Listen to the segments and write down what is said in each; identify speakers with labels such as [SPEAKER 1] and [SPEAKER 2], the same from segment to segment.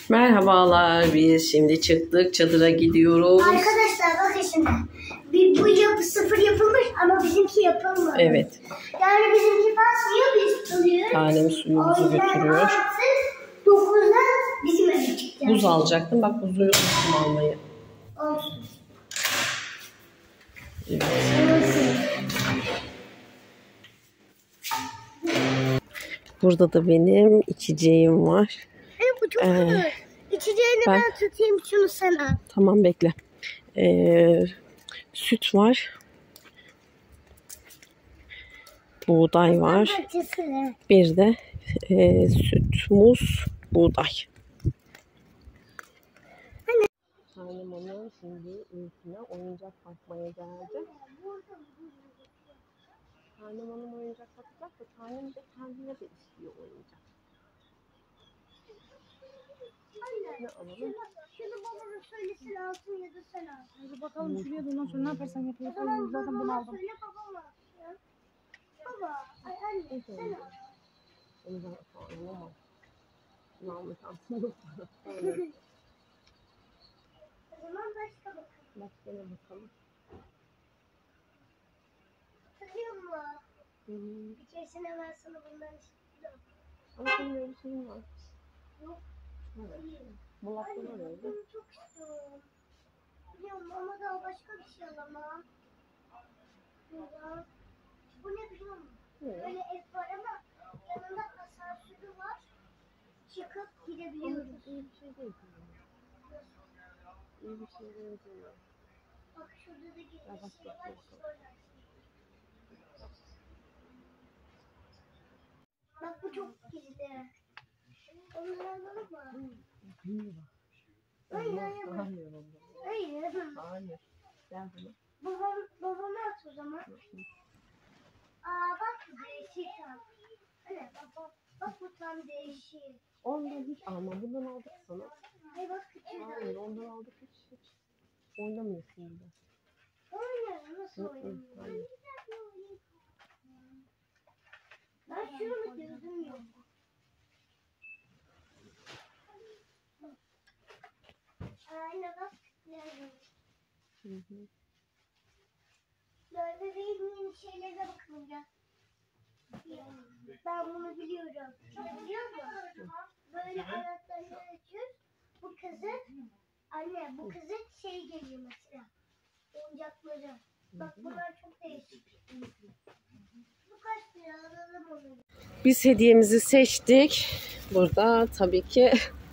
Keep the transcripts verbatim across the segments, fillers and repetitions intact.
[SPEAKER 1] Merhabalar, biz şimdi çıktık, çadıra gidiyoruz.
[SPEAKER 2] Arkadaşlar bakın şimdi. Bir, bu yapı sıfır yapılmış ama bizimki yapılmadı.
[SPEAKER 1] Evet.
[SPEAKER 2] Yani bizimki basmıyor, biz tutuyoruz.
[SPEAKER 1] Tanem suyumuzu götürüyor.
[SPEAKER 2] dokuzda bizim eve çıkacağız.
[SPEAKER 1] Buz alacaktım, bak buzu unuttum almayı.
[SPEAKER 2] Olsun.
[SPEAKER 1] Evet. Burada da benim içeceğim var.
[SPEAKER 2] Evet, bu çok
[SPEAKER 1] ee,
[SPEAKER 2] güzel. İçeceğini ben, ben tutayım, şunu sen al.
[SPEAKER 1] Tamam, bekle. Ee, süt var. Buğday var. Bir de e, süt, muz, buğday. Tanem onun şimdi ilkine oyuncak bakmaya geldi. Tanem onun oyuncak bakacak da Tanem de kendine de istiyor oyuncak.
[SPEAKER 2] Anne,
[SPEAKER 1] ne alalım?
[SPEAKER 2] Şunu, şunu babana söylesin alsın ya da sen al.
[SPEAKER 3] Hadi bakalım şuraya da ondan sonra ne yaparsan yapıyorsun. Zaten bunu aldım.
[SPEAKER 2] Söyle babama. Baba, ay anne sen al.
[SPEAKER 1] Onu da alalım ama. Bunu almak aslında.
[SPEAKER 2] O zaman başka bakalım.
[SPEAKER 1] Başka ne bakalım?
[SPEAKER 2] Tanıyor musun?
[SPEAKER 1] Hmm.
[SPEAKER 2] Bir keresine ben sana bundan istedim.
[SPEAKER 1] Ama senin öyle bir şeyin var.
[SPEAKER 2] Yok.
[SPEAKER 1] Evet. Mulatlı var öyle.
[SPEAKER 2] Bunu çok istiyorum. Biliyorum ama daha başka bir şey alamam. Burada. Bu ne biliyor musun?
[SPEAKER 1] Evet.
[SPEAKER 2] Böyle ev var ama yanında asansörü var. Çıkıp gidebiliyoruz.
[SPEAKER 1] İyi bir şey değil. İyi bir şey değil.
[SPEAKER 2] Bak şurada da bir
[SPEAKER 1] Ya bak,
[SPEAKER 2] şey var. Bak bu çok güzel. Onları alalım mı?
[SPEAKER 1] Hayır.
[SPEAKER 2] Hayır, hayır.
[SPEAKER 1] Hayır.
[SPEAKER 2] Hayır.
[SPEAKER 1] Hayır. Gel bunu.
[SPEAKER 2] Babam, babama at o zaman. Aa bak bu değişik. Anne baba, bak bu tam değişik.
[SPEAKER 1] Ondan hiç alma. Bundan aldık sana.
[SPEAKER 2] Hayır bak küçük.
[SPEAKER 1] Hayır, ondan aldık hiç hiç. Oynamıyorsun burada.
[SPEAKER 2] Oynuyorum, nasıl oynuyorum?
[SPEAKER 1] Hayır.
[SPEAKER 2] Ben şunu gözüm yok. Anne bak nerede?
[SPEAKER 1] Hı hı.
[SPEAKER 2] Böyle bebeğin yeni şeylerine bakın ya. Ben bunu biliyorum. Biliyor musun? Böyle ayaklarını açıyoruz. Bu kızın, anne bu kızın şey geliyor mesela. Oyuncakları. Bak bunlar çok değişik. Bu kaç lira, alalım onu.
[SPEAKER 1] Biz hediyemizi seçtik. Burada tabii ki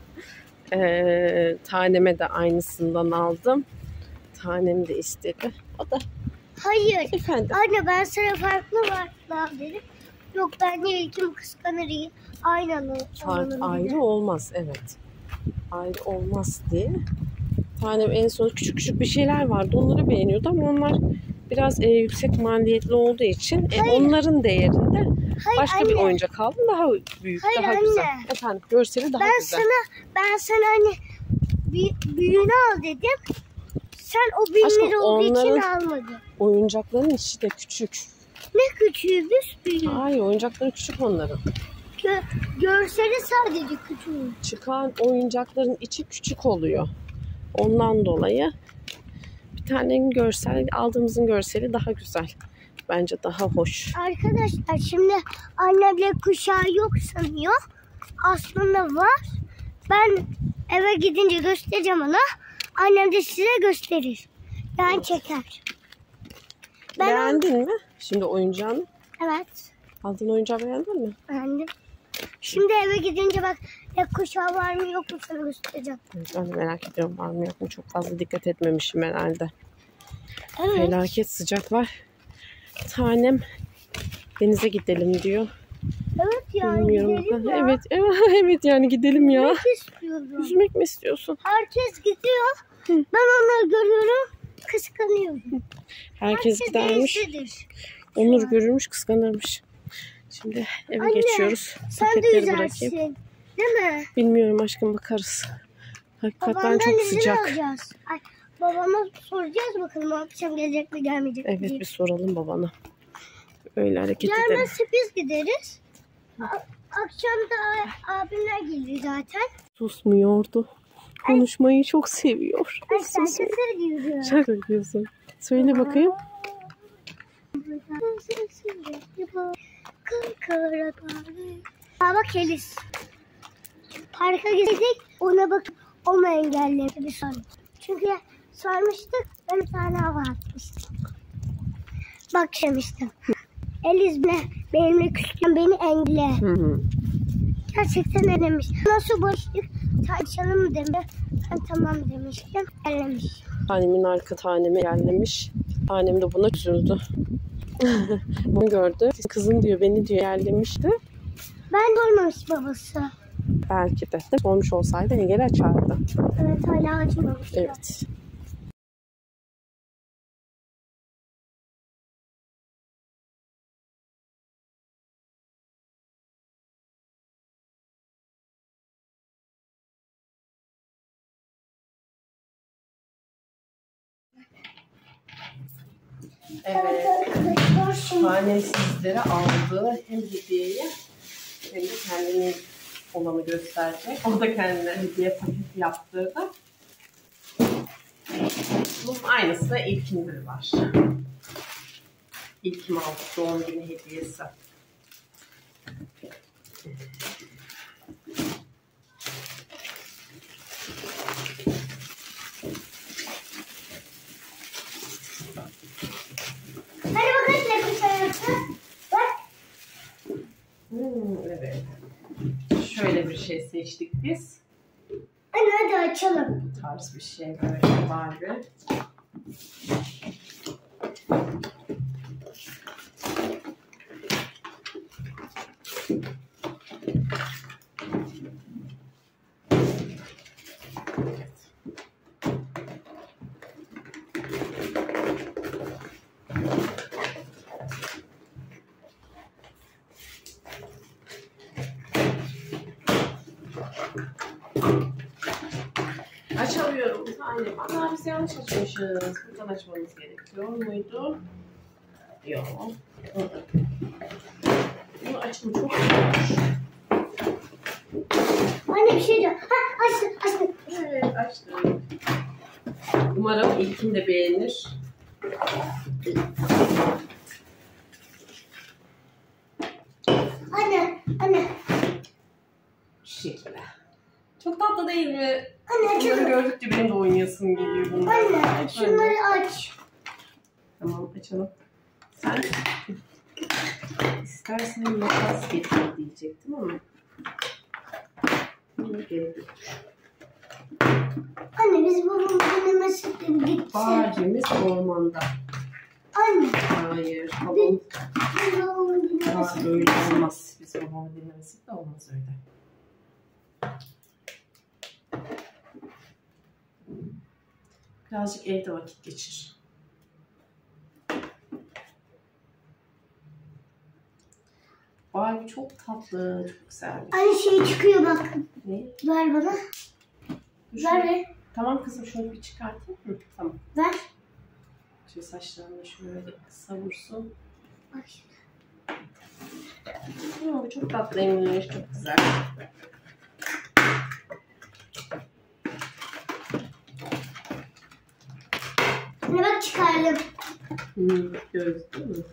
[SPEAKER 1] e, Tanem'e de aynısından aldım. Tanem de istedi. O da
[SPEAKER 2] Hayır.
[SPEAKER 1] efendim.
[SPEAKER 2] Anne ben sana farklı var dedim. Yok ben de ilkim kıskanır. Aynı alalım.
[SPEAKER 1] Fark ayrı olmaz, evet. Ayrı olmaz diye. Tanem en son küçük küçük bir şeyler vardı. Onları beğeniyordu ama onlar biraz e, yüksek maliyetli olduğu için e, onların değerinde
[SPEAKER 2] Hayır,
[SPEAKER 1] başka
[SPEAKER 2] anne.
[SPEAKER 1] bir oyuncak aldım. Daha büyük,
[SPEAKER 2] Hayır,
[SPEAKER 1] daha
[SPEAKER 2] anne.
[SPEAKER 1] güzel. Efendim, görseli daha
[SPEAKER 2] ben
[SPEAKER 1] güzel.
[SPEAKER 2] sana ben sana hani bir büyüğünü al dedim. Sen o bin
[SPEAKER 1] Aşkım,
[SPEAKER 2] lira olduğu için
[SPEAKER 1] onların
[SPEAKER 2] almadın.
[SPEAKER 1] oyuncakların içi de küçük.
[SPEAKER 2] Ne küçüğü biz büyüğü.
[SPEAKER 1] Hayır, oyuncakları küçük onların.
[SPEAKER 2] Gö görseli sadece küçüğü.
[SPEAKER 1] Çıkan oyuncakların içi küçük oluyor. Ondan dolayı bir tane görsel, aldığımızın görseli daha güzel. Bence daha hoş.
[SPEAKER 2] Arkadaşlar şimdi annemle kuşağı yok sanıyor. Aslında var. Ben eve gidince göstereceğim ona. Annem de size gösterir. Yani çeker. Ben
[SPEAKER 1] Beğendin mi şimdi oyuncağını?
[SPEAKER 2] Evet.
[SPEAKER 1] Aldığın oyuncağı beğendin mi?
[SPEAKER 2] Beğendim. Şimdi eve gidince bak ya kuşağı var mı yok mu sana göstereceğim.
[SPEAKER 1] Ben de merak ediyorum, var mı yok mu? Çok fazla dikkat etmemişim herhalde.
[SPEAKER 2] Evet.
[SPEAKER 1] Felaket sıcak var. Tanem denize gidelim diyor.
[SPEAKER 2] Evet yani
[SPEAKER 1] Bilmiyorum.
[SPEAKER 2] gidelim ya.
[SPEAKER 1] Evet, evet yani gidelim ya.
[SPEAKER 2] Yüzmek istiyorum.
[SPEAKER 1] Yüzmek mi istiyorsun?
[SPEAKER 2] Herkes gidiyor. Ben onları görüyorum. Kıskanıyorum.
[SPEAKER 1] Herkes gidermiş.
[SPEAKER 2] değişidir.
[SPEAKER 1] Onur görürmüş, kıskanırmış. Şimdi eve
[SPEAKER 2] Anne,
[SPEAKER 1] geçiyoruz.
[SPEAKER 2] Sen de
[SPEAKER 1] Paketleri
[SPEAKER 2] yüzersin.
[SPEAKER 1] bırakayım.
[SPEAKER 2] Değil mi?
[SPEAKER 1] Bilmiyorum aşkım, bakarız. Hakikaten
[SPEAKER 2] Babamdan
[SPEAKER 1] çok
[SPEAKER 2] izin
[SPEAKER 1] sıcak.
[SPEAKER 2] alacağız. Ay, babama soracağız bakalım akşam gelecek mi gelmeyecek mi
[SPEAKER 1] Evet,
[SPEAKER 2] diye.
[SPEAKER 1] bir soralım babana. Öyle hareket edelim.
[SPEAKER 2] Gelmezse biz gideriz. akşam da abimler geliyor zaten.
[SPEAKER 1] Susmuyordu. Konuşmayı çok seviyor.
[SPEAKER 2] Ay sen
[SPEAKER 1] Sus.
[SPEAKER 2] şaka diyorsun.
[SPEAKER 1] Şaka diyorsun. Söyle bakayım.
[SPEAKER 2] Aa bak Elis. Parka gittik, ona bak, o mu engelledi bir sorun. Çünkü sormuştuk, ben bir tane hava atmıştım. Bak demiştim. Elis bile benimle küçükken beni engelle.
[SPEAKER 1] Hı hı.
[SPEAKER 2] Gerçekten denemiş. Nasıl barıştık, tartışalım mı demiş. Ben tamam demiştim, ellemiş.
[SPEAKER 1] Annemin arka tanemi yerlemiş. Annem de buna üzüldü. Bunu gördü. Kızın diyor beni diyor yerlemişti.
[SPEAKER 2] Ben görmemiş babası.
[SPEAKER 1] Belki de. Olmuş olsaydı engel açardı.
[SPEAKER 2] Evet hala acımamış.
[SPEAKER 1] Evet. Evet. Annem sizlere aldığı hem hediyeyi hem de kendinin olanı gösterecek. O da kendine hediye paketi yaptırdı. Bunun aynısı da ilkinde var. İlkim aldı doğum günü hediyesi.
[SPEAKER 2] Hadi bakalım ne kuşağı bak.
[SPEAKER 1] Hmm, evet. Şöyle bir şey seçtik biz.
[SPEAKER 2] Anne hadi açalım.
[SPEAKER 1] Bu tarz bir şey böyle Barbie. Açamıyorum. Annem. Aa, biz yanlış açmışız. Buradan açmamız gerekiyor muydu? Yok. Bunu açma çok zor.
[SPEAKER 2] Anne bir şey diyor. Ha açtım açtım.
[SPEAKER 1] Evet açtım. Umarım ilkin de beğenir.
[SPEAKER 2] Anne anne.
[SPEAKER 1] Şu şekilde. Çok tatlı değil mi?
[SPEAKER 2] Anne
[SPEAKER 1] Bunları
[SPEAKER 2] açalım.
[SPEAKER 1] gördükçe benim de oynayasım geliyor bunlar.
[SPEAKER 2] Anne şunları aç.
[SPEAKER 1] Tamam açalım. Sen istersen makas getir diyecektim ama. Gerek yok.
[SPEAKER 2] Anne biz babamın dinlemesi gittik.
[SPEAKER 1] Bağcımız ormanda.
[SPEAKER 2] Anne
[SPEAKER 1] Hayır. Babam
[SPEAKER 2] biz babamın dinlemesi.
[SPEAKER 1] Aa, öyle olmaz. Biz babamın dinlemesi de olmaz öyle. Birazcık evde vakit geçir. Barbie çok tatlı, çok güzel.
[SPEAKER 2] Anne şey çıkıyor bak.
[SPEAKER 1] Ne?
[SPEAKER 2] Ver bana.
[SPEAKER 1] Dur,
[SPEAKER 2] Ver
[SPEAKER 1] şunu-
[SPEAKER 2] ver.
[SPEAKER 1] Tamam kızım şunu bir çıkartayım. Hı, tamam.
[SPEAKER 2] Ver.
[SPEAKER 1] Şöyle saçlarını şöyle savursun.
[SPEAKER 2] Bak şimdi.
[SPEAKER 1] Hı, bu çok tatlıymış, çok güzel.
[SPEAKER 2] Anne bak çıkardım.
[SPEAKER 1] Hmm, göz değil mi?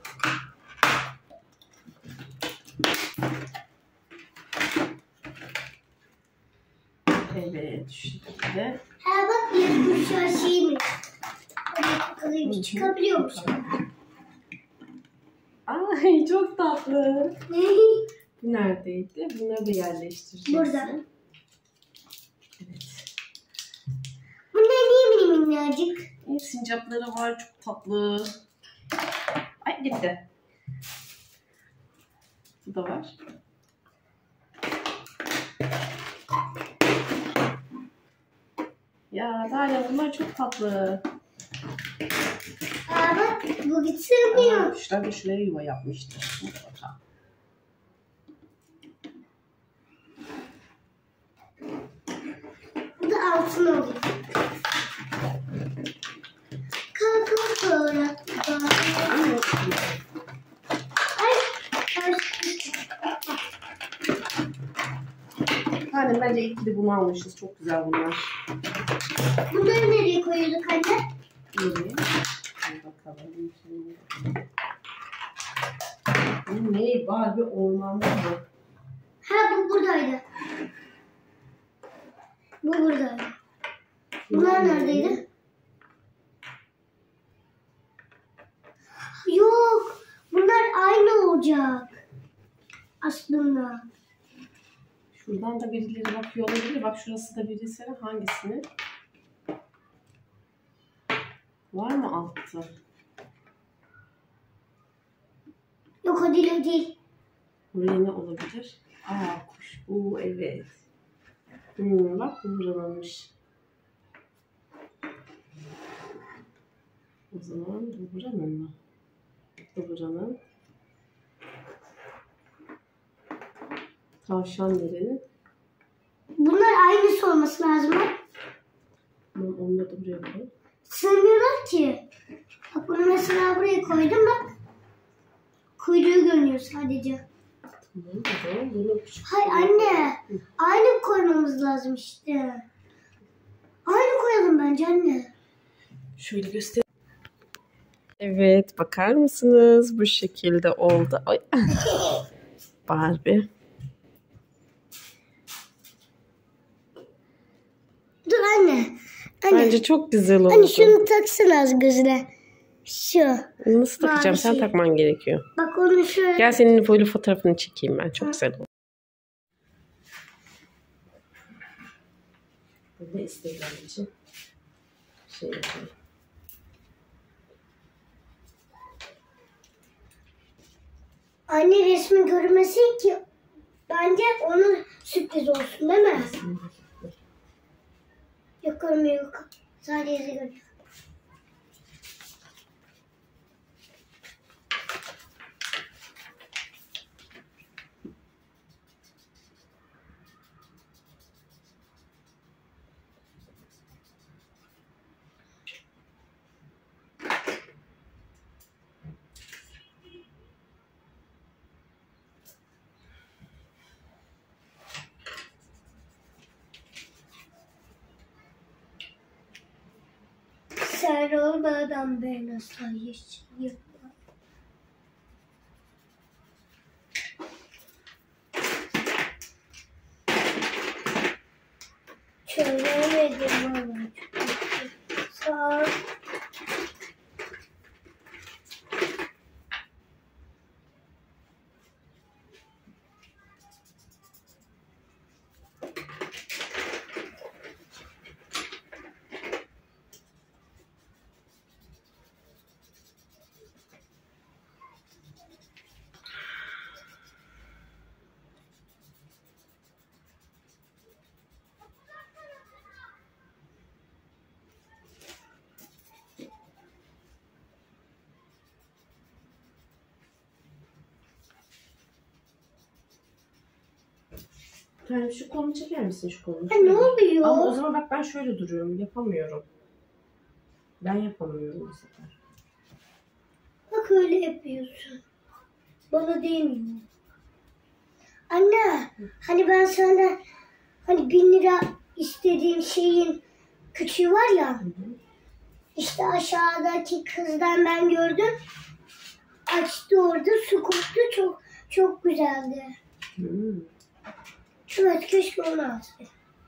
[SPEAKER 1] Evet, şu şekilde.
[SPEAKER 2] Ha bak bir kuşağı şeymiş. Hadi bakalım çıkabiliyor musun?
[SPEAKER 1] Ay çok tatlı.
[SPEAKER 2] Ne?
[SPEAKER 1] Bu neredeydi? Bunları da yerleştireceksin.
[SPEAKER 2] Burada.
[SPEAKER 1] Evet.
[SPEAKER 2] Bu ne niye mini minnacık?
[SPEAKER 1] İyi sincapları var, çok tatlı. Ay gitti. Bu da var. Ya Dalya bunlar çok tatlı.
[SPEAKER 2] Aa bak bu bir sığmıyor.
[SPEAKER 1] Kuşlar da şuraya yuva yapmıştır. Mutlaka.
[SPEAKER 2] Bu da altın oluyor. Kalkın sonra. Ay. Ay.
[SPEAKER 1] Bence ilk de bunu almışız. Çok güzel bunlar.
[SPEAKER 2] Bunları nereye koyuyorduk anne?
[SPEAKER 1] Nereye? Bir bakalım. Şimdi. Bu ne? Barbie ormanlı mı?
[SPEAKER 2] Ha bu buradaydı. Bu buradaydı. Bunlar neredeydi? Yok. Bunlar aynı olacak. Aslında.
[SPEAKER 1] Şuradan da birileri bakıyor olabilir. Bak şurası da birisi. Hangisini? Var mı altta?
[SPEAKER 2] Yok o değil o değil.
[SPEAKER 1] Buraya ne olabilir? Aa kuş. Bu evet. Hmm, bak bu buranınmış. O zaman bu buranın mı? Bu buranın. Tavşan nerenin?
[SPEAKER 2] Bunlar aynısı olması lazım.
[SPEAKER 1] Tamam, onları da buraya koy.
[SPEAKER 2] Sığmıyorlar ki. Bak bunu mesela buraya koydum bak. Kuyruğu görünüyor sadece.
[SPEAKER 1] Tamam, o zaman bunu küçük.
[SPEAKER 2] Hayır anne. Aynı koymamız lazım işte. Aynı koyalım bence anne.
[SPEAKER 1] Şöyle göster. Evet, bakar mısınız? Bu şekilde oldu. Ay. Barbie.
[SPEAKER 2] Dur anne. Anne.
[SPEAKER 1] Bence çok güzel oldu.
[SPEAKER 2] Anne şunu taksana az gözüne. Şu.
[SPEAKER 1] Nasıl takacağım? Sen
[SPEAKER 2] şey.
[SPEAKER 1] takman gerekiyor.
[SPEAKER 2] Bak onu şöyle.
[SPEAKER 1] Gel senin böyle fotoğrafını çekeyim ben. Çok güzel oldu. Bu da Instagram için şey yapayım.
[SPEAKER 2] Anne resmi görmesin ki bence onun sürpriz olsun değil mi? Yok görmüyor yok. Sadece görüyor. Sen olmadan ben asla yaşayamam. Çözemedim ama çok sağ ol.
[SPEAKER 1] Yani şu kolunu çeker misin şu kolunu?
[SPEAKER 2] Ha, ne oluyor?
[SPEAKER 1] Ama o zaman bak ben şöyle duruyorum. Yapamıyorum. Ben yapamıyorum bu sefer.
[SPEAKER 2] Bak öyle yapıyorsun. Bana değmiyor. Anne, hani ben senden hani bin lira istediğim şeyin küçüğü var ya.
[SPEAKER 1] Hı hı.
[SPEAKER 2] İşte aşağıdaki kızdan ben gördüm. Açtı orada su koktu. Çok çok güzeldi.
[SPEAKER 1] Hmm.
[SPEAKER 2] Evet keşke onu alsaydım.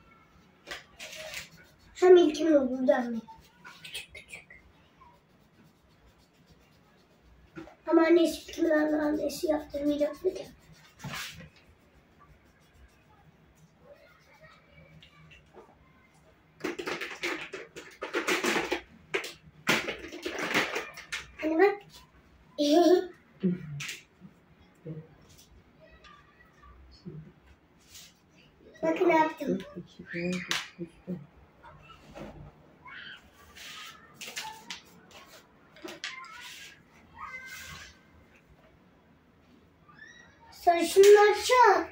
[SPEAKER 2] Hem ilkimin olurdu anne. Küçük küçük. Ama annesi ilkimin annesi yaptırmayacaktı ki. Hani bak. Bakın ne yaptım. Sarışınlar açacağım.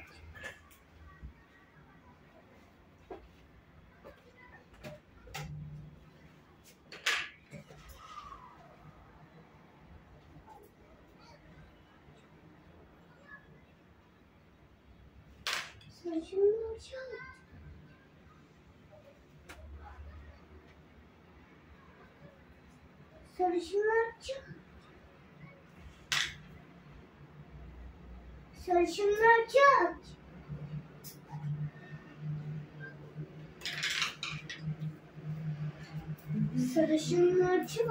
[SPEAKER 2] Sarışınlar açacağım. Sarışınlar çık. Sarışınlar çık. Sarışınlar çık.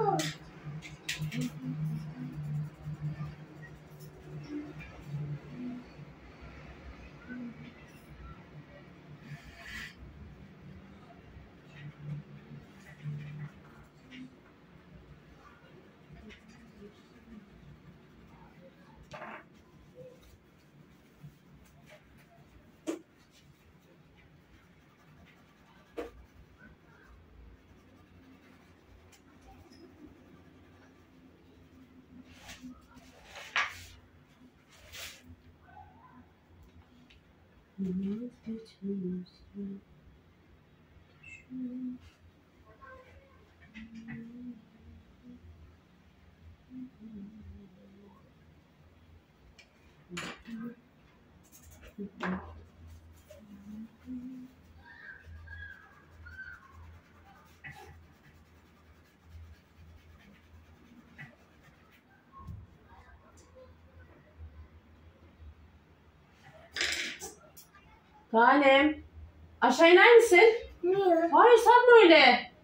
[SPEAKER 1] Tanem. Aşağı iner misin?
[SPEAKER 2] Niye?
[SPEAKER 1] Hayır sen böyle.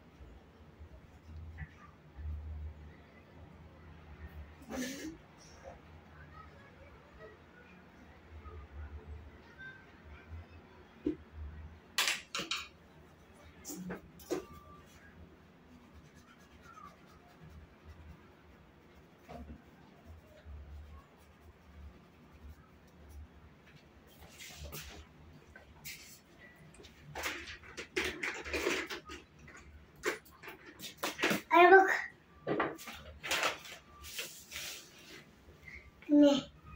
[SPEAKER 2] Ay bak. Ne?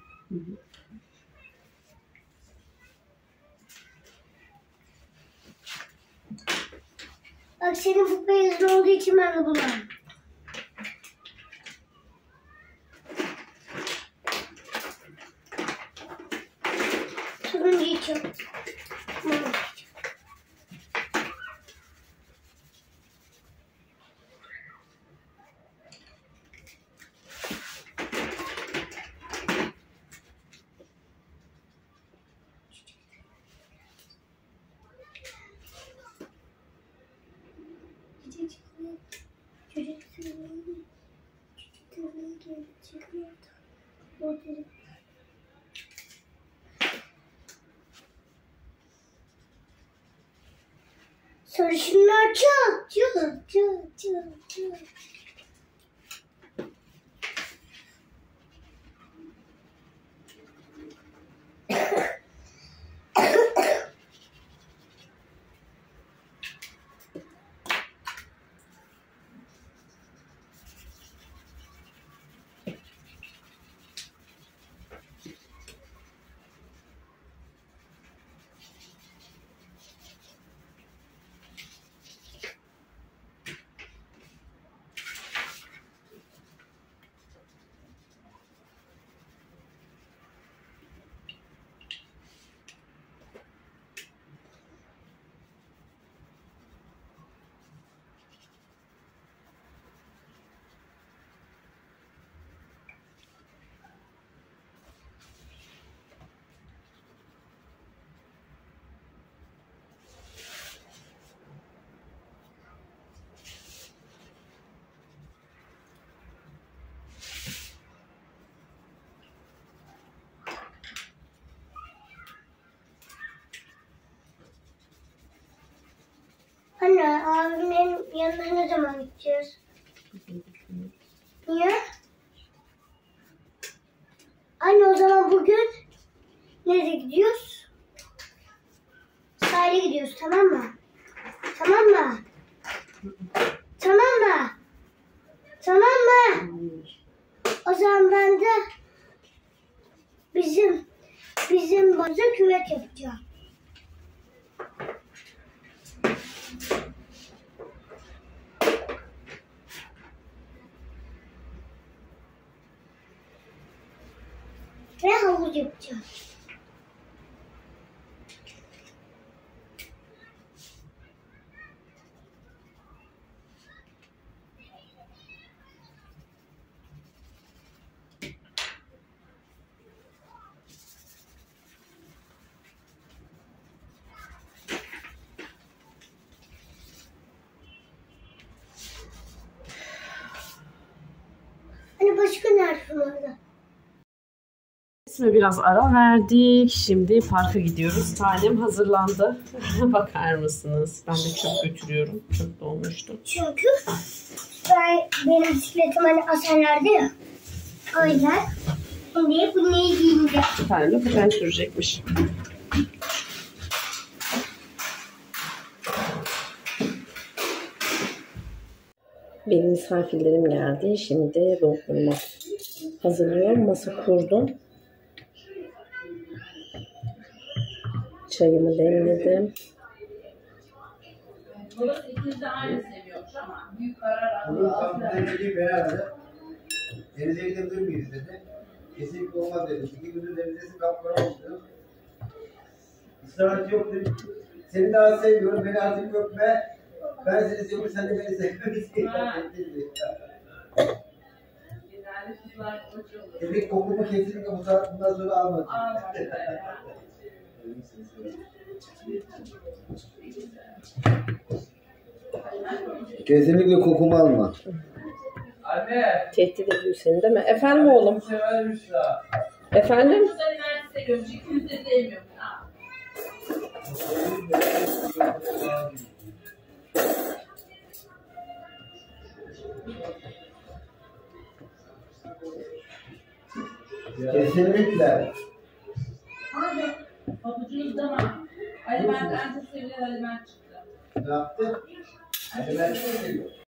[SPEAKER 2] Bak senin bu beyazın olduğu için ben de bulamam. Turuncu için. Sarışınlar çok çok çok çok çok. Anne, abimin yanına ne zaman gideceğiz? Niye? Anne o zaman bugün nereye gidiyoruz? Sahile gidiyoruz, tamam mı? Tamam mı? Tamam mı? Tamam mı? O zaman ben de bizim bizim baza küvet yapacağım. Ve havuz yapacağım. Başka nerede orada?
[SPEAKER 1] İsmi biraz ara verdik. Şimdi parka gidiyoruz. Tanem hazırlandı. Bakar mısınız? Ben de çöp götürüyorum. Çöp dolmuştu.
[SPEAKER 2] Çünkü ben, benim bisikletim hani asenlerde ya. O yüzden şimdi bu neyi giyince?
[SPEAKER 1] Tanem de paten sürecekmiş. Benim misafirlerim geldi. Şimdi dondurma hazırlıyorum. Masa kurdum. Çayımı demledim.
[SPEAKER 4] Babası ikiniz de aynı seviyormuş ama büyük karar
[SPEAKER 5] Bunun
[SPEAKER 4] aldı.
[SPEAKER 5] kampanyacıyı beraber denize gidebilir miyiz dedi. Kesinlikle olmaz dedi. İki gündür denizdesin kapkara oldu. Israrcı yok dedi. Seni daha sevmiyorum, beni artık öpme. Ben seni seviyorum, sen de beni sevmiyorsun.
[SPEAKER 4] Genelde kızlar koç olur.
[SPEAKER 5] Demek kokumu kesinlikle bu saat bundan sonra almadım.
[SPEAKER 4] Almadı.
[SPEAKER 5] Kesinlikle kokumu alma.
[SPEAKER 6] Anne.
[SPEAKER 1] Tehdit ediyor seni değil mi? Efendim oğlum?
[SPEAKER 6] Severmiş ya.
[SPEAKER 1] Efendim?
[SPEAKER 4] Kızlar enerji seviyormuş. İkiniz de sevmiyormuş. Ha.
[SPEAKER 5] Kesinlikle.
[SPEAKER 4] Hadi. Pabucunuz da var. Ali ben en çok sevilen Ali ben çıktı.
[SPEAKER 5] Ne yaptın? Hadi ben seni seviyorum.